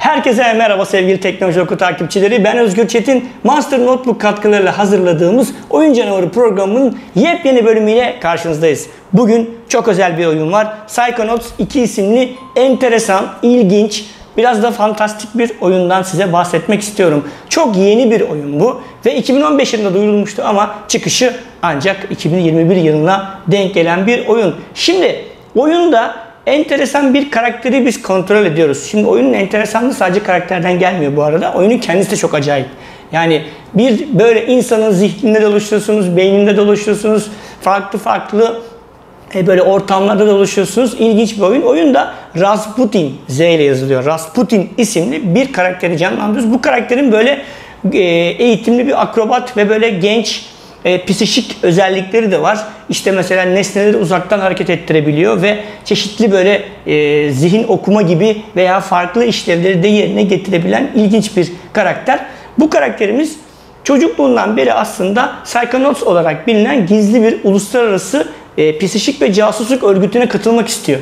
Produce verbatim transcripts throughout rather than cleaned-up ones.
Herkese merhaba sevgili Teknoloji Oku takipçileri. Ben Özgür Çetin. Monster Notebook katkılarıyla hazırladığımız Oyun Canavarı programının yepyeni bölümüyle karşınızdayız. Bugün çok özel bir oyun var. Psychonauts iki isimli enteresan, ilginç, biraz da fantastik bir oyundan size bahsetmek istiyorum. Çok yeni bir oyun bu ve iki bin on beş yılında duyurulmuştu ama çıkışı ancak iki bin yirmi bir yılına denk gelen bir oyun. Şimdi oyunda enteresan bir karakteri biz kontrol ediyoruz. Şimdi oyunun enteresanlığı sadece karakterden gelmiyor bu arada. Oyunun kendisi de çok acayip. Yani bir böyle insanın zihninde dolaşıyorsunuz, beyninde dolaşıyorsunuz, farklı farklı e, böyle ortamlarda dolaşıyorsunuz. İlginç bir oyun. Oyunda Rasputin, Z ile yazılıyor. Rasputin isimli bir karakteri canlandırıyoruz. Bu karakterin böyle e, eğitimli bir akrobat ve böyle genç, E, psişik özellikleri de var. İşte mesela nesneleri uzaktan hareket ettirebiliyor ve çeşitli böyle e, zihin okuma gibi veya farklı işlevleri de yerine getirebilen ilginç bir karakter. Bu karakterimiz çocukluğundan beri aslında Psychonauts olarak bilinen gizli bir uluslararası e, psişik ve casusluk örgütüne katılmak istiyor.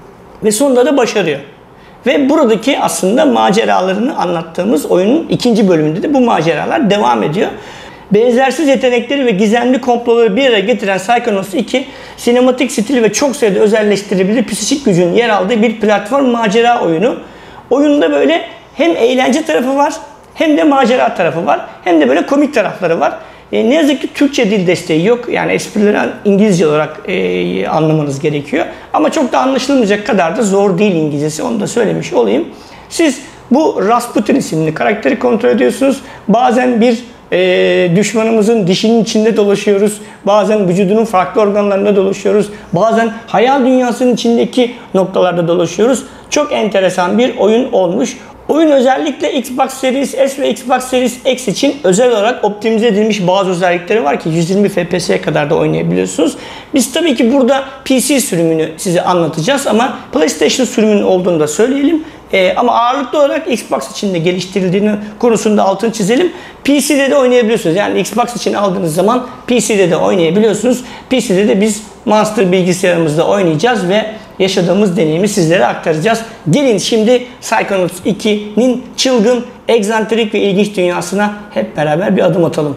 Ve sonunda da başarıyor. Ve buradaki aslında maceralarını anlattığımız oyunun ikinci bölümünde de bu maceralar devam ediyor. Benzersiz yetenekleri ve gizemli komploları bir araya getiren Psychonauts iki, sinematik stil ve çok sayıda özelleştirebilir psişik gücün yer aldığı bir platform macera oyunu. Oyunda böyle hem eğlence tarafı var, hem de macera tarafı var, hem de böyle komik tarafları var. E, ne yazık ki Türkçe dil desteği yok. Yani esprileri İngilizce olarak e, anlamanız gerekiyor. Ama çok da anlaşılmayacak kadar da zor değil İngilizcesi. Onu da söylemiş olayım. Siz bu Rasputin isimli karakteri kontrol ediyorsunuz. Bazen bir Ee, düşmanımızın dişinin içinde dolaşıyoruz. Bazen vücudunun farklı organlarında dolaşıyoruz. Bazen hayal dünyasının içindeki noktalarda dolaşıyoruz. Çok enteresan bir oyun olmuş. Oyun özellikle Xbox Series S ve Xbox Series X için özel olarak optimize edilmiş bazı özellikleri var ki yüz yirmi F P S'ye kadar da oynayabiliyorsunuz. Biz tabii ki burada P C sürümünü size anlatacağız ama PlayStation sürümünün olduğunu da söyleyelim. Ee, ama ağırlıklı olarak Xbox için de geliştirildiğini konusunda altını çizelim. P C'de de oynayabiliyorsunuz. Yani Xbox için aldığınız zaman P C'de de oynayabiliyorsunuz. P C'de de biz Monster bilgisayarımızda oynayacağız ve yaşadığımız deneyimi sizlere aktaracağız. Gelin şimdi Psychonauts iki'nin çılgın, egzantrik ve ilginç dünyasına hep beraber bir adım atalım.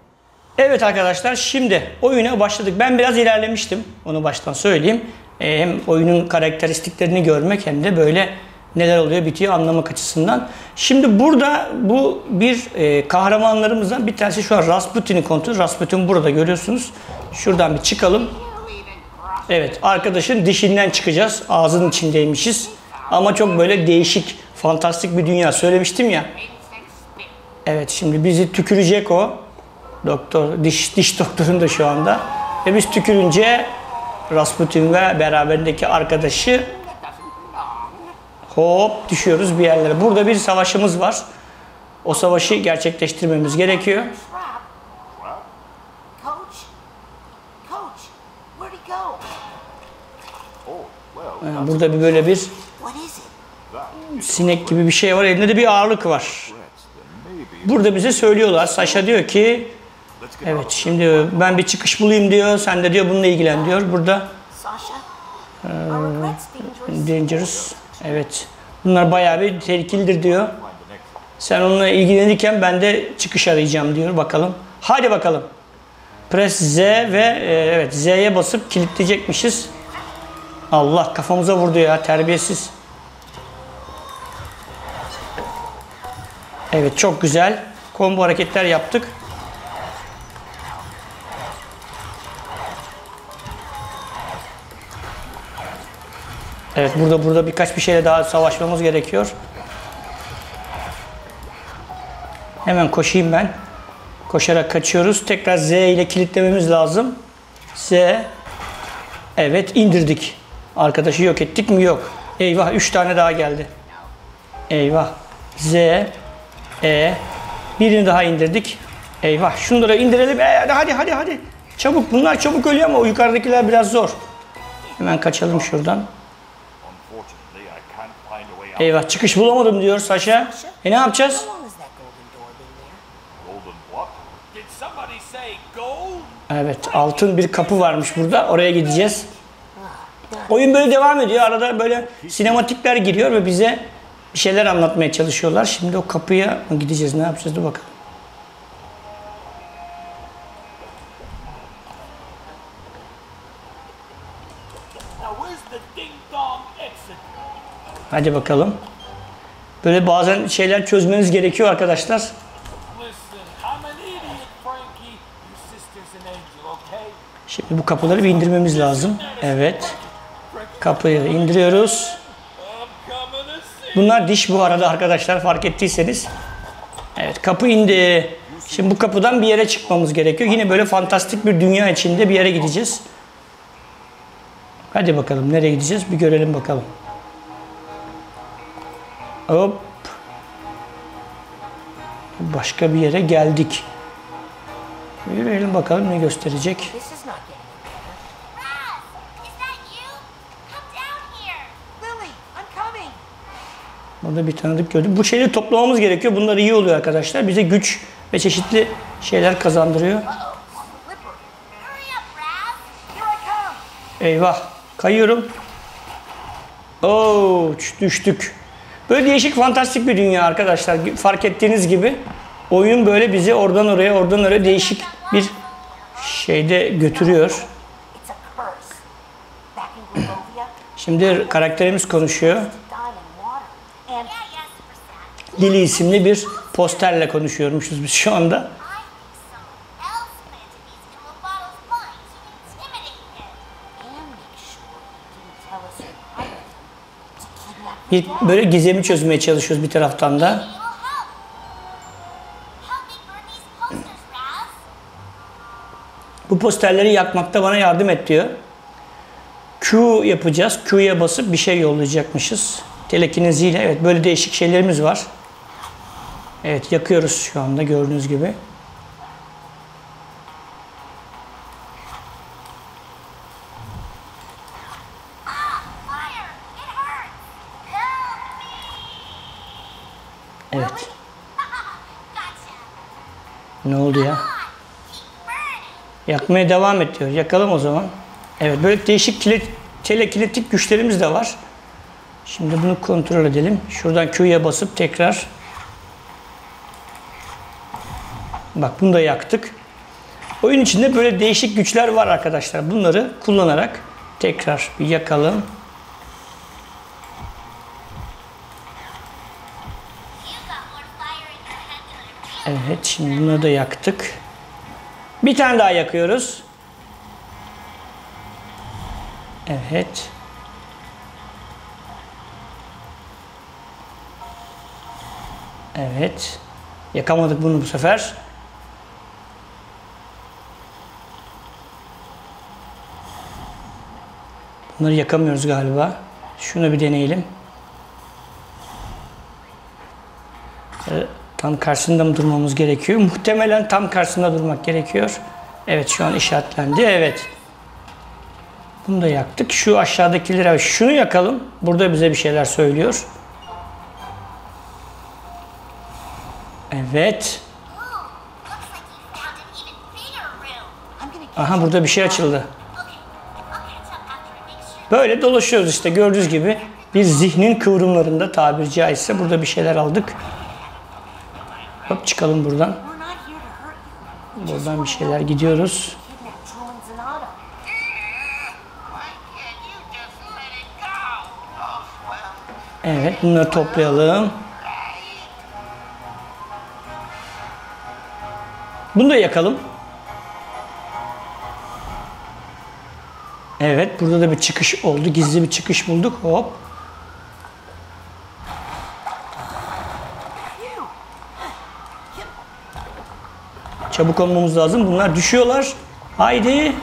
Evet arkadaşlar, şimdi oyuna başladık. Ben biraz ilerlemiştim. Onu baştan söyleyeyim. Ee, hem oyunun karakteristiklerini görmek hem de böyle neler oluyor bitiyor anlamak açısından. Şimdi burada bu bir e, kahramanlarımızdan bir tanesi şu an Rasputin'i kontrol. Rasputin burada görüyorsunuz. Şuradan bir çıkalım. Evet, arkadaşın dişinden çıkacağız. Ağzının içindeymişiz. Ama çok böyle değişik, fantastik bir dünya söylemiştim ya. Evet, şimdi bizi tükürecek o. Doktor, diş, diş doktorun da şu anda. Ve biz tükürünce Rasputin ve beraberindeki arkadaşı hop düşüyoruz bir yerlere. Burada bir savaşımız var. O savaşı gerçekleştirmemiz gerekiyor. Yani burada bir böyle bir sinek gibi bir şey var. Elinde de bir ağırlık var. Burada bize söylüyorlar. Sasha diyor ki evet şimdi ben bir çıkış bulayım diyor. Sen de diyor bununla ilgilen diyor. Burada e, dangerous. Evet. Bunlar bayağı bir tehlikelidir diyor. Sen onunla ilgilenirken ben de çıkış arayacağım diyor. Bakalım. Hadi bakalım. Press Z ve e, evet Z'ye basıp kilitleyecekmişiz. Allah kafamıza vurdu ya, terbiyesiz. Evet, çok güzel. Combo hareketler yaptık. Evet, burada burada birkaç bir şeyle daha savaşmamız gerekiyor. Hemen koşayım ben. Koşarak kaçıyoruz. Tekrar Z ile kilitlememiz lazım. Z. Evet, indirdik. Arkadaşı yok ettik mi? Yok. Eyvah, üç tane daha geldi. Eyvah. Z. E. Birini daha indirdik. Eyvah. Şunları indirelim. E, hadi hadi hadi hadi. Çabuk. Bunlar çabuk ölüyor ama o yukarıdakiler biraz zor. Hemen kaçalım şuradan. Eyvah, çıkış bulamadım diyor Sasha. E ne yapacağız? Evet, altın bir kapı varmış burada. Oraya gideceğiz. Oyun böyle devam ediyor. Arada böyle sinematikler giriyor ve bize bir şeyler anlatmaya çalışıyorlar. Şimdi o kapıya mı gideceğiz, ne yapacağız, dur bakalım. Hadi bakalım. Böyle bazen şeyler çözmeniz gerekiyor arkadaşlar. Şimdi bu kapıları bir indirmemiz lazım. Evet. Kapıyı indiriyoruz. Bunlar diş bu arada arkadaşlar, fark ettiyseniz. Evet, kapı indi. Şimdi bu kapıdan bir yere çıkmamız gerekiyor. Yine böyle fantastik bir dünya içinde bir yere gideceğiz. Hadi bakalım, nereye gideceğiz bir görelim bakalım. Hop. Başka bir yere geldik. Yürüyelim bakalım ne gösterecek. Burada bir tanıdık gördüm. Bu şeyleri toplamamız gerekiyor. Bunlar iyi oluyor arkadaşlar. Bize güç ve çeşitli şeyler kazandırıyor. Eyvah. Kayıyorum. Oo, düştük. Böyle değişik, fantastik bir dünya arkadaşlar. Fark ettiğiniz gibi oyun böyle bizi oradan oraya, oradan oraya değişik bir şeyde götürüyor. Şimdi karakterimiz konuşuyor. Lily isimli bir posterle konuşuyormuşuz biz şu anda. Bir böyle gizemi çözmeye çalışıyoruz bir taraftan da. Bu posterleri yakmakta bana yardım et diyor. Q yapacağız. Q'ya basıp bir şey yollayacakmışız. Telekineziyle. Evet, böyle değişik şeylerimiz var. Evet, yakıyoruz şu anda gördüğünüz gibi. Evet. Ne oldu ya? Yakmaya devam et diyor. Yakalım o zaman. Evet, böyle değişik telekinetik güçlerimiz de var. Şimdi bunu kontrol edelim. Şuradan Q'ya basıp tekrar. Bak, bunu da yaktık. Oyun içinde böyle değişik güçler var arkadaşlar. Bunları kullanarak tekrar bir yakalım. Evet, şimdi bunları da yaktık. Bir tane daha yakıyoruz. Evet. Evet. Yakamadık bunu bu sefer. Bunları yakamıyoruz galiba. Şunu bir deneyelim. Ee, tam karşısında mı durmamız gerekiyor? Muhtemelen tam karşısında durmak gerekiyor. Evet, şu an işaretlendi. Evet. Bunu da yaktık. Şu aşağıdakileri, şunu yakalım. Burada bize bir şeyler söylüyor. Evet. Aha, burada bir şey açıldı. Böyle dolaşıyoruz işte, gördüğünüz gibi. Bir zihnin kıvrımlarında tabiri caizse burada bir şeyler aldık. Hop, çıkalım buradan. Buradan bir şeyler gidiyoruz. Evet, bunları toplayalım. Bunu da yakalım. Evet, burada da bir çıkış oldu. Gizli bir çıkış bulduk. Hop. Çabuk olmamız lazım. Bunlar düşüyorlar. Haydi.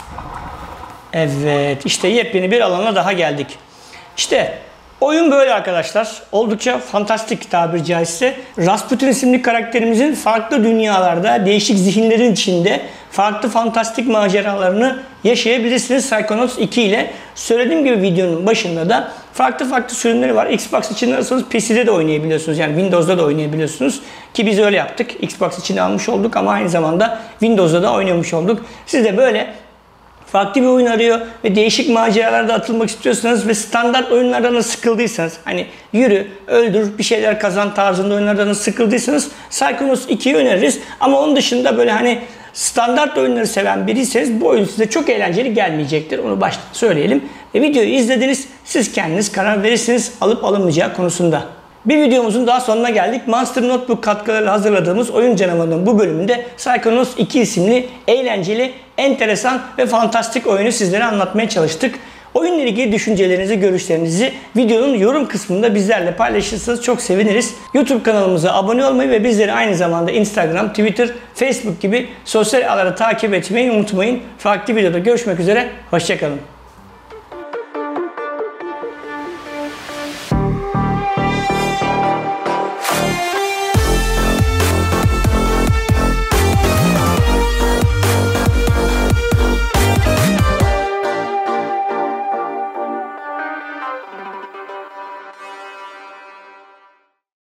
Evet, işte yepyeni bir alana daha geldik. İşte oyun böyle arkadaşlar. Oldukça fantastik tabiri caizse. Rasputin isimli karakterimizin farklı dünyalarda, değişik zihinlerin içinde farklı fantastik maceralarını yaşayabilirsiniz Psychonauts iki ile. Söylediğim gibi videonun başında da farklı farklı sürümleri var. Xbox için alırsanız P C'de de oynayabiliyorsunuz. Yani Windows'da da oynayabiliyorsunuz. Ki biz öyle yaptık. Xbox için almış olduk ama aynı zamanda Windows'da da oynamış olduk. Siz de böyle farklı bir oyun arıyor ve değişik maceralarda atılmak istiyorsanız ve standart oyunlardan sıkıldıysanız, hani yürü, öldür, bir şeyler kazan tarzında oyunlardan sıkıldıysanız Psychonauts ikiyi öneririz. Ama onun dışında böyle hani standart oyunları seven biriyseniz bu oyun size çok eğlenceli gelmeyecektir. Onu baştan söyleyelim. E, videoyu izlediniz. Siz kendiniz karar verirsiniz alıp alınmayacağı konusunda. Bir videomuzun daha sonuna geldik. Monster Notebook katkılarıyla hazırladığımız Oyun Canavarı'nın bu bölümünde Psychonauts iki isimli eğlenceli, enteresan ve fantastik oyunu sizlere anlatmaya çalıştık. Oyunla ilgili düşüncelerinizi, görüşlerinizi videonun yorum kısmında bizlerle paylaşırsanız çok seviniriz. YouTube kanalımıza abone olmayı ve bizleri aynı zamanda Instagram, Twitter, Facebook gibi sosyal ağları takip etmeyi unutmayın. Farklı videoda görüşmek üzere, hoşça kalın.